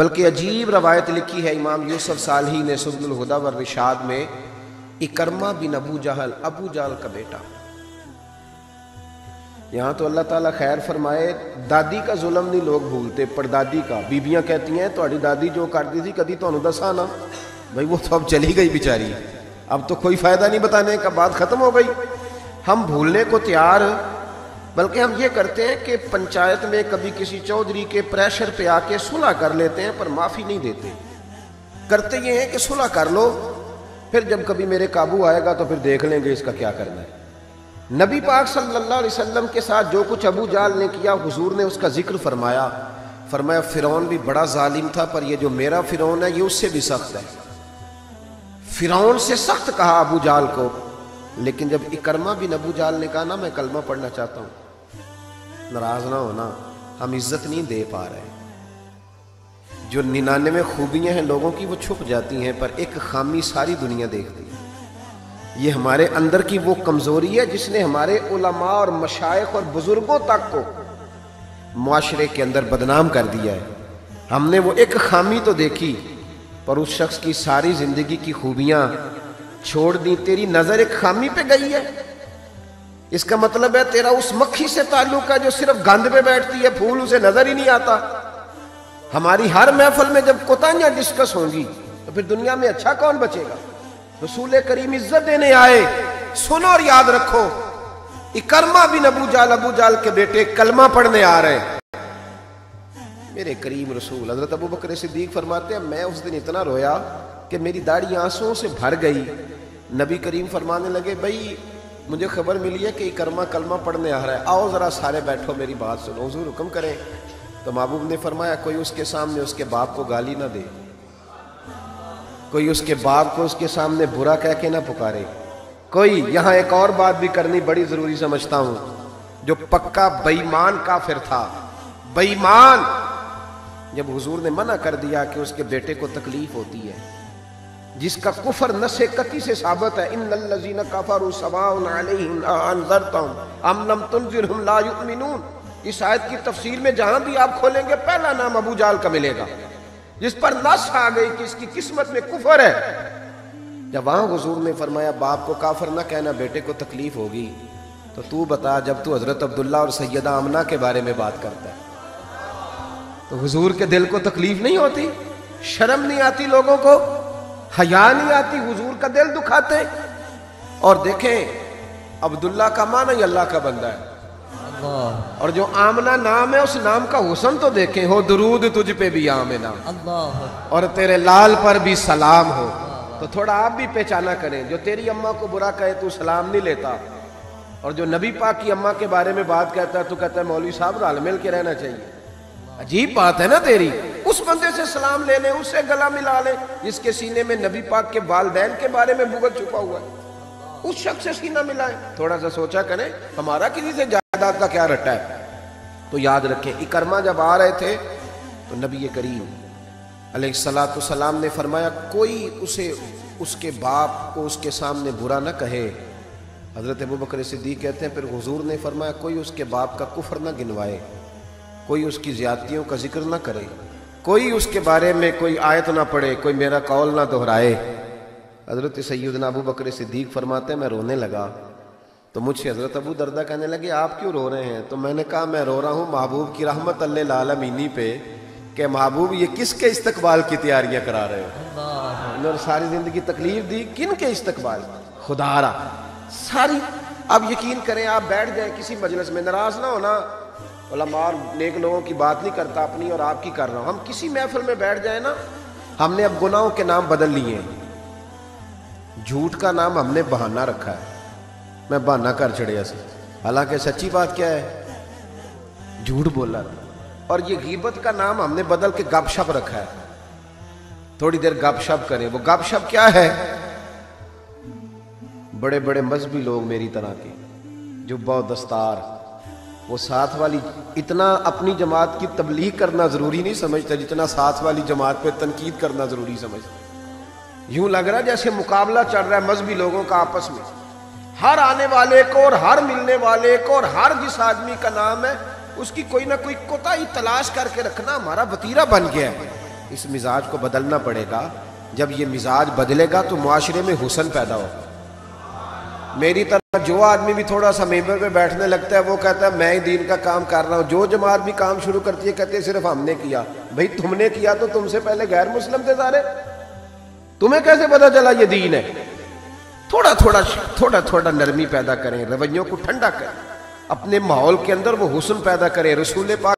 بلکہ عجیب روایت لکھی ہے امام یوسف صالحی نے سبل الہدی والرشاد میں، اکرمہ بن ابو جہل، ابو جہل کا بیٹا۔ یہاں تو اللہ تعالیٰ خیر فرمائے، دادی کا ظلم نہیں لوگ بھولتے، پردادی کا۔ بیبیاں کہتی ہیں تہاڈی دادی جو کرتی تھی کدی تہانوں دسا نا، بھائی وہ تو اب چلی گئی بیچاری، اب تو کوئی فائدہ نہیں بتانے کا، بات ختم ہو گئی۔ ہم بھولنے کو تیار، بلکہ ہم یہ کرتے ہیں کہ پنچایت میں کبھی کسی چودھری کے پریشر پہ آ کے صلح کر لیتے ہیں، پر معافی نہیں دیتے۔ کرتے یہ ہیں کہ صلح کر لو، پھر جب کبھی میرے قابو آئے گا تو پھر دیکھ لیں گے اس کا کیا کرنا ہے۔ نبی پاک صلی اللہ علیہ وسلم کے ساتھ جو کچھ ابو جہل نے کیا، حضور نے اس کا ذکر فرمایا فرعون بھی بڑا ظالم تھا، پر یہ جو میرا فرعون ہے یہ اس سے بھی سخت ہے۔ فرعون سے سخت کہا ابو جہل کو، لیکن جب اکرمہ بن ابو جہل نے کہا نا میں کلمہ پڑھنا چاہتا ہوں، ناراض نہ ہونا، ہم عزت نہیں دے پا رہے۔ جو 99 خوبیاں ہیں لوگوں کی وہ چھپ جاتی ہیں، پر ایک خامی ساری دنیا دیکھتی ہے۔ یہ ہمارے اندر کی وہ کمزوری ہے جس نے ہمارے علماء اور مشائخ اور بزرگوں تک کو معاشرے کے اندر بدنام کر دیا ہے۔ ہم نے وہ ایک خامی تو دیکھی، پر اس شخص کی ساری زندگی کی خوبیاں چھوڑ دی۔ تیری نظر ایک خامی پہ گئی ہے، اس کا مطلب ہے تیرا اس مکھی سے تعلق ہے جو صرف گند پہ بیٹھتی ہے، پھول اسے نظر ہی نہیں آتا۔ ہماری ہر محفل میں جب کوتاہیاں ڈسکس ہوں گی تو پھر دنیا میں اچھا کون بچے گا؟ رسول کریم عزت دینے آئے، سنو اور یاد رکھو، اکرمہ بن ابو جہل کے بیٹے کلمہ پڑھنے آ رہے ہیں۔ میرے کریم رسول حضرت ابو بکر صدیق فرماتے ہیں میں اس دن اتنا رویا کہ میری داڑھی آنسوں سے بھر گئی۔ نبی کریم فرمانے لگے بھائی مجھے خبر ملی ہے کہ اکرمہ کلمہ پڑھنے آ رہا ہے، آؤ ذرا سارے بیٹھو میری بات سنو، حضور حکم کریں۔ تو محبوب نے فرمایا کوئی اس کے سامنے اس کے باپ کو گالی نہ دے، کوئی اس کے باپ کو اس کے سامنے برا کہہ کے نہ پکارے، کوئی یہاں ایک اور بات بھی کرنی بڑی ضروری سمجھتا ہوں، جو پکا بے ایمان کافر تھا، بے ایمان، جب حضور نے منع کر دیا کہ اس کے بیٹے کو تکلیف ہوتی ہے، جس کا کفر نص قطعی سے ثابت ہے، ان الذین کفروا سواء علیہم اانذرتهم ام لم تنذرهم لا یؤمنون، اس آیت کی تفسیر میں جہاں بھی آپ کھولیں گے پہلا نام ابو جہل کا ملے گا، جس پر نص آ گئی کہ اس کی قسمت میں کفر ہے۔ جب وہاں حضور نے فرمایا باپ کو کافر نہ کہنا، بیٹے کو تکلیف ہوگی، تو بتا جب تو حضرت عبداللہ اور سیدہ آمنہ کے بارے میں بات کرتا ہے تو حضور کے دل کو تکلیف نہیں ہوتی؟ شرم نہیں آتی لوگوں کو؟ حیا نہیں آتی؟ حضور کا دل دکھاتے۔ اور دیکھیں عبداللہ کا معنی ہی اللہ کا بندہ ہے، اور جو آمنہ نام ہے اس نام کا حسن تو دیکھیں، ہو درود تجھ پہ بھی آمنہ اور تیرے لال پر بھی سلام ہو، تو تھوڑا آپ بھی پہچانا کریں۔ جو تیری اماں کو برا کہے تو سلام نہیں لیتا، اور جو نبی پاک کی اماں کے بارے میں بات کہتا ہے تو کہتا ہے مولوی صاحب رل مل کے رہنا چاہیے۔ عجیب بات ہے نا تیری، اس بندے سے سلام لے لیں، اس سے گلا ملا لیں جس کے سینے میں نبی پاک کے والدین کے بارے میں بغض چھپا ہوا ہے، اس شخص سے سینہ ملائیں۔ تھوڑا سا سوچا کریں ہمارا کسی سے جائیداد کا کیا رٹا ہے۔ تو یاد رکھیں اکرمہ جب آ رہے تھے تو نبی کریم علیہ السلام نے فرمایا کوئی اسے اس کے باپ کو اس کے سامنے برا نہ کہے۔ حضرت ابو بکر صدیق کہتے ہیں پھر حضور نے فرمایا کوئی اس کے باپ کا کفر نہ گنوائے، کوئی اس کی زیادتیوں کا ذکر نہ کرے، کوئی اس کے بارے میں کوئی آیت نہ پڑھے، کوئی میرا قول نہ دہرائے۔ حضرت سیدنا ابو بکر صدیق فرماتے ہیں میں رونے لگا، تو مجھ سے حضرت ابو دردہ کہنے لگے آپ کیوں رو رہے ہیں؟ تو میں نے کہا میں رو رہا ہوں محبوب کی رحمت للعالمین پہ، کہ محبوب یہ کس کے استقبال کی تیاریاں کرا رہے ہو؟ انہوں نے ساری زندگی تکلیف دی، کن کے استقبال؟ خدا را ساری۔ اب یقین کریں آپ بیٹھ جائیں کسی مجلس میں، ناراض نہ ہونا، علماء اور نیک لوگوں کی بات نہیں کرتا، اپنی اور آپ کی کر رہا ہوں۔ ہم کسی محفل میں بیٹھ جائیں نا، ہم نے اب گناہوں کے نام بدل لیے ہیں۔ جھوٹ کا نام ہم نے بہانہ رکھا ہے، میں بہانہ کر چڑیا سے، حالانکہ سچی بات کیا ہے؟ جھوٹ بولا۔ اور یہ غیبت کا نام ہم نے بدل کے گپ شپ رکھا ہے، تھوڑی دیر گپ شپ کریں۔ وہ گپ شپ کیا ہے؟ بڑے بڑے مذہبی لوگ میری طرح کے جبہ و دستار، وہ ساتھ والی اتنا اپنی جماعت کی تبلیغ کرنا ضروری نہیں سمجھتا جتنا ساتھ والی جماعت پہ تنقید کرنا ضروری سمجھتا۔ یوں لگ رہا ہے جیسے مقابلہ چل رہا ہے مذہبی لوگوں کا آپس میں، ہر آنے والے کو اور ہر ملنے والے کو اور ہر جس آدمی کا نام ہے اس کی کوئی نہ کوئی کوتاہی تلاش کر کے رکھنا ہمارا وتیرہ بن گیا ہے۔ اس مزاج کو بدلنا پڑے گا. جب یہ مزاج بدلے گا تو معاشرے میں حسن پیدا ہو. میری طرح جو آدمی بھی تھوڑا سا ممبر پہ بیٹھنے لگتا ہے وہ کہتا ہے میں ہی دین کا کام کر رہا ہوں. جو جماعت بھی کام شروع کرتی ہے کہتے ہیں صرف ہم نے کیا. بھئی تم نے کیا تو تم سے پہلے غیر مسلم تھے سارے, تمہیں کیسے پتا چلا یہ دین ہے؟ تھوڑا تھوڑا نرمی پیدا کریں, رویوں کو ٹھنڈا کریں, اپنے ماحول کے اندر وہ حسن پیدا کریں. رسول پاک